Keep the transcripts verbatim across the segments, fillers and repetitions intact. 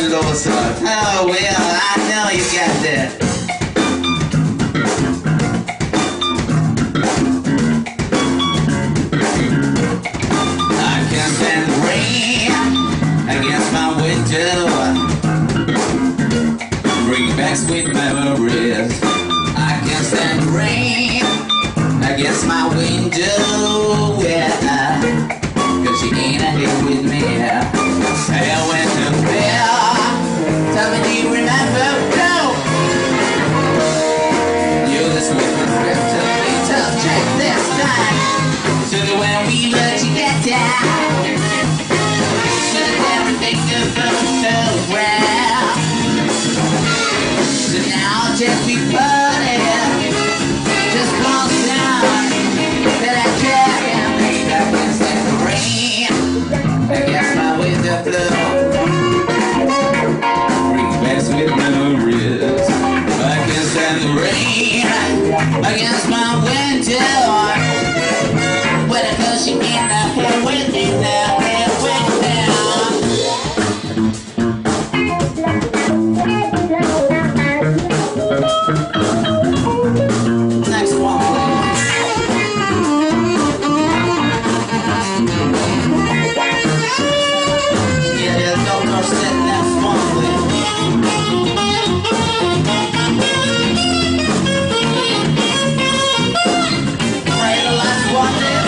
Losa. Oh, well, I know you got that. I can't stand the rain against my window. Bring back sweet memories. I can't stand the rain against my window. Yeah, cause she ain't here with me. I went to bed. Tell me, do you remember? No. You the sweet prescription. Please just check this time. So that when we let you get down, so that everything goes so well. So now just be funny. Just close down. That I can't make that can stand the rain against my window flow. Bring back sweet memories. I can stand the rain against my window. When I cause she in the here with me now, here with me now. Next one, please. Yeah, yeah, don't touch that next one, please. Right, the last one, please.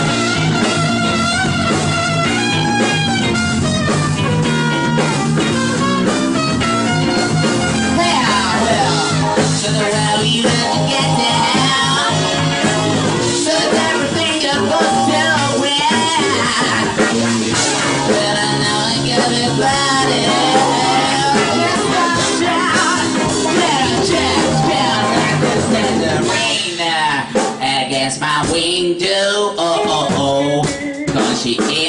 Well, well, so the way we let you get down, so that everything goes so well. But I know I got it body. Just watch out. Let her check down like this in the rain against my window. Oh, oh, oh. Cause she